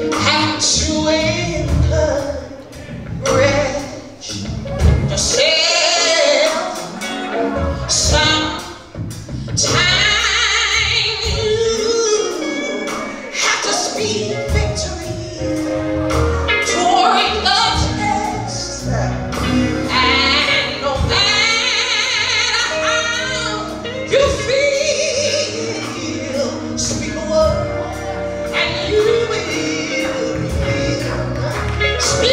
have to encourage yourself. Sometimes you have to speak victory during the test, and no matter how you feel, speak a word and you will be healed. Speak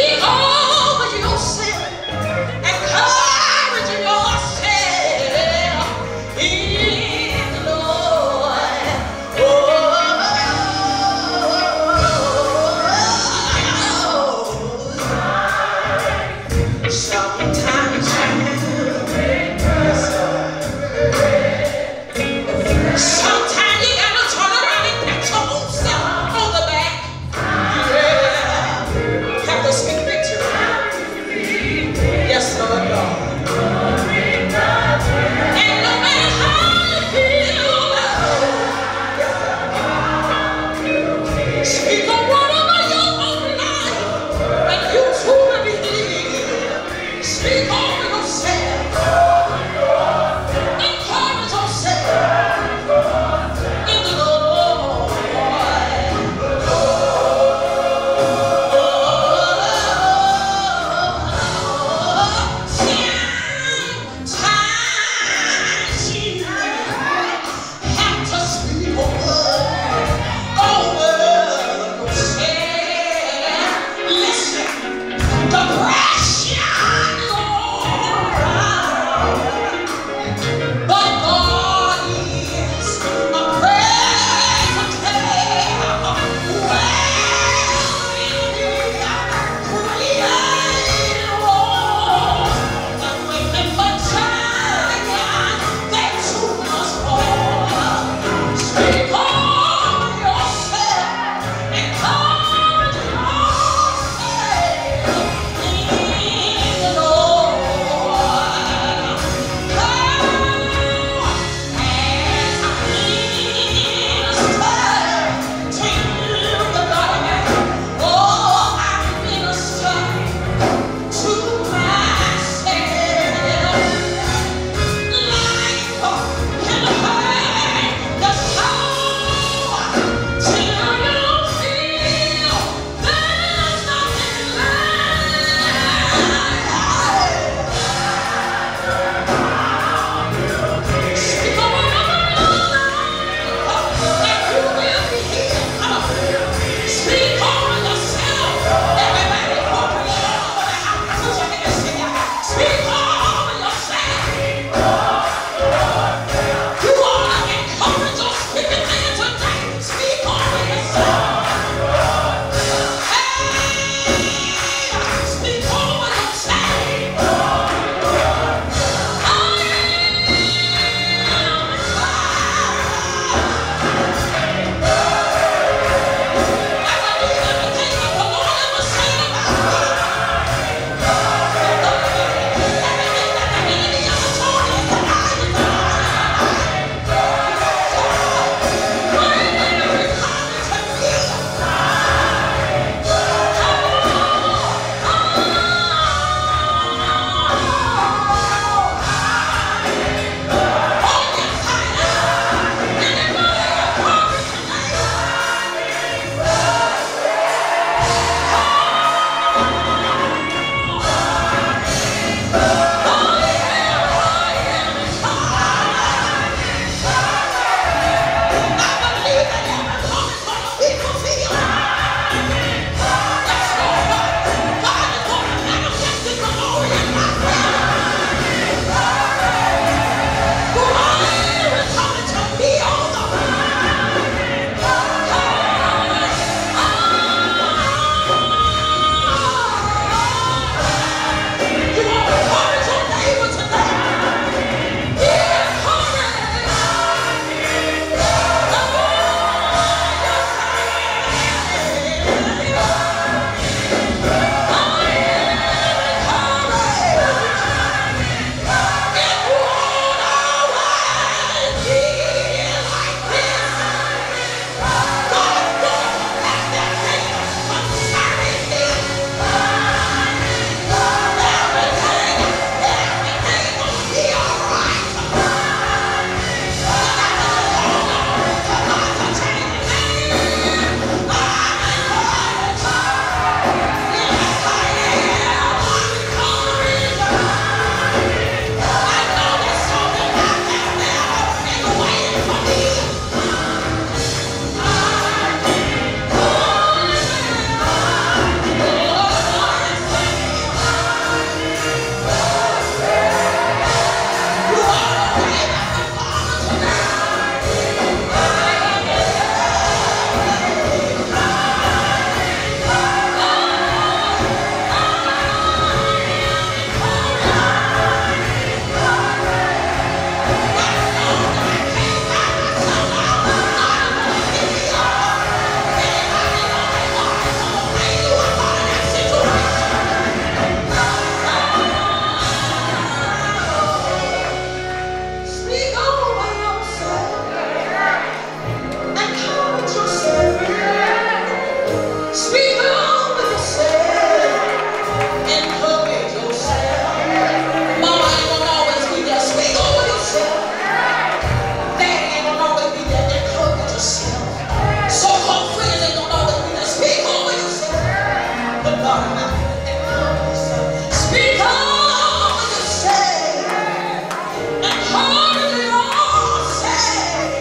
Speak over yourself. Encourage yourself. Mama ain't gonna always be there. Speak over yourself. Daddy ain't gonna always be there. Encourage yourself. So-called friends ain't gonna always be there. Speak over yourself. But God, encourage yourself. Speak over yourself. Encourage yourself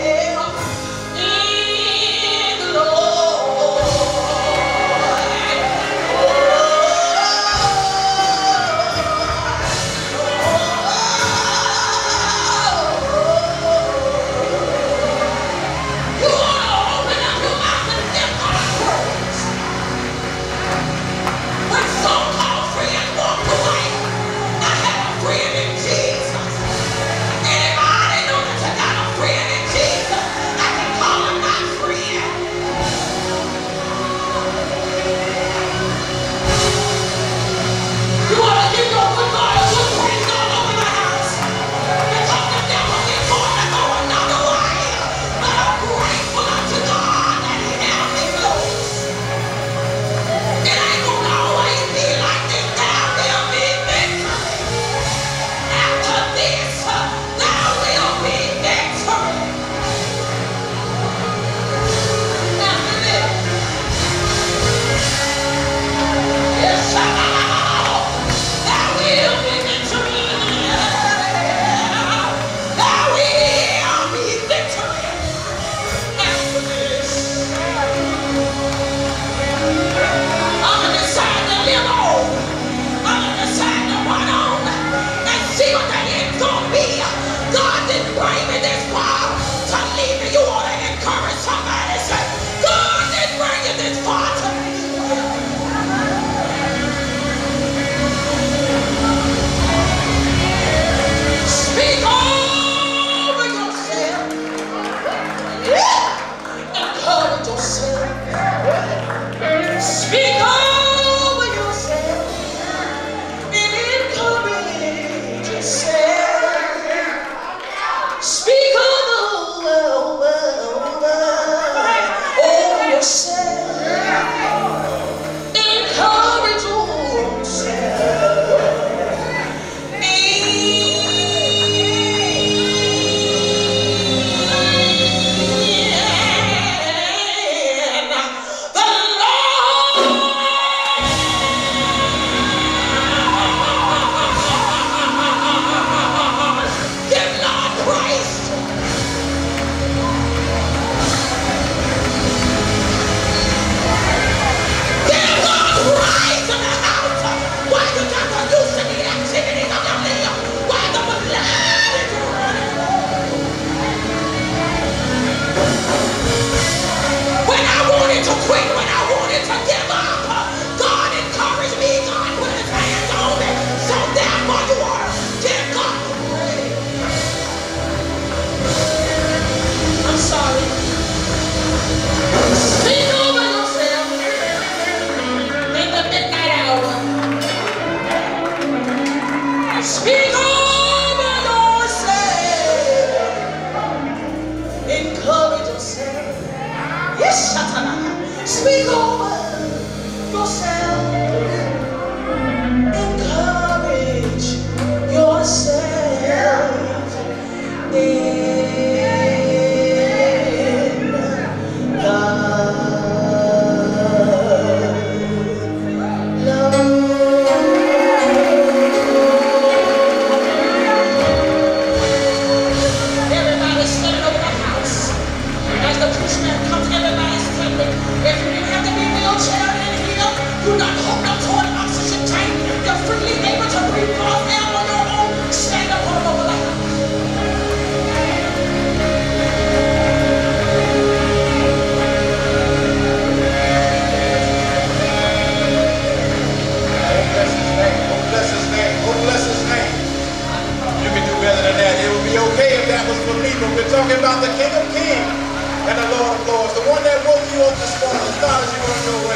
in the Lord. You ought to open up your mouth and give God praise. When so-called friends walked away, I had a friend in Jesus. Anybody know that you got a friend in Jesus? I can call him my friend. You ought to give your good God a good praise all over the house. Because the devil is going to go another way. But I'm grateful unto God that he held me close. It ain't gonna always be like this. There will be victory. After this, there will be victory. After this. Yes, there will be victory. There will be victory. After this. I'm gonna decide to live on. I'm gonna decide to run on and see what the end's gonna be. God didn't bring me this far to leave me. You ought to encourage somebody. Say, God didn't bring you this far to leave you. Speak over yourself. Encourage yourself. Speak over yourself and encourage yourself. Speak over yourself. Encourage yourself. The Lord. Give Lord praise. Give Lord praise in the house. Why you got to loosen the activities of your life? Why the blood is running? When I wanted to quit, when I wanted to give up, God encouraged me. God put his hands on me. So therefore you ought to give God praise. I'm sorry. Speak over yourself in the midnight hour. Speak over yourself. Encourage yourself. Yes, Shatana. Speak over yourself. Encourage yourself in God. Everybody standing over the house. As the preachman comes, everybody standing. If you didn't have to be wheelchair in here, you're not hooked up to an oxygen tank. You're freely able to breathe off air on your own. Stand up all over the house. You can do better than that. It would be okay if that was for me, but we're talking about the King of Kings and the Lord of Lords, the one that woke you up this morning. As God as you want to know